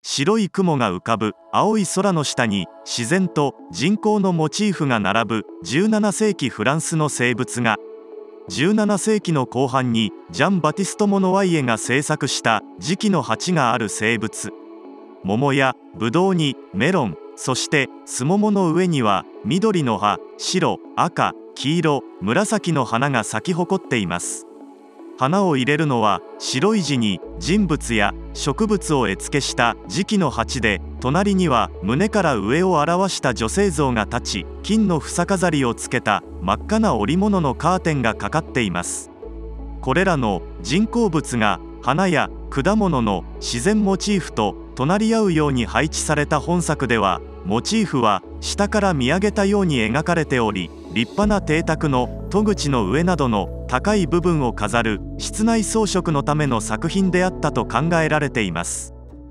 白い雲が浮かぶ青い空の下に自然と人工のモチーフが並ぶ17世紀フランスの静物画。17世紀の後半にジャン・バティスト・モノワイエが制作した磁器の鉢がある静物。桃やブドウにメロン、そしてスモモの上には緑の葉、白、赤、黄色、紫の花が咲き誇っています。花を入れるのは白い地に人物や植物を絵付けした磁器の鉢で、隣には胸から上を表した女性像が立ち、金の房飾りをつけた真っ赤な織物のカーテンがかかっています。これらの人工物が花や果物の自然モチーフと隣り合うように配置された本作では、モチーフは下から見上げたように描かれており、立派な邸宅の戸口の上などの高い部分を飾る室内装飾のための作品であったと考えられています。